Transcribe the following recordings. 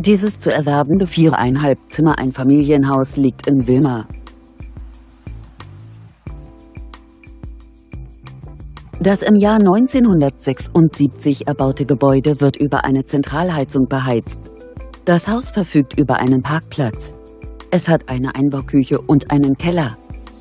Dieses zu erwerbende 4,5 Zimmer Einfamilienhaus liegt in Wilmer. Das im Jahr 1976 erbaute Gebäude wird über eine Zentralheizung beheizt. Das Haus verfügt über einen Parkplatz. Es hat eine Einbauküche und einen Keller.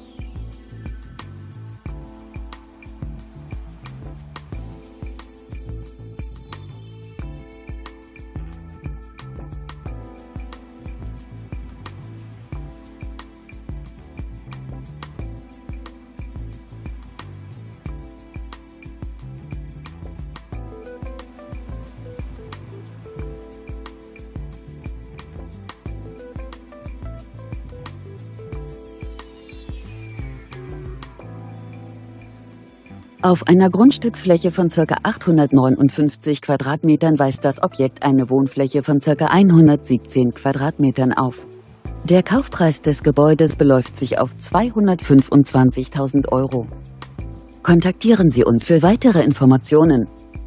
Auf einer Grundstücksfläche von ca. 859 Quadratmetern weist das Objekt eine Wohnfläche von ca. 117 Quadratmetern auf. Der Kaufpreis des Gebäudes beläuft sich auf 225.000 Euro. Kontaktieren Sie uns für weitere Informationen.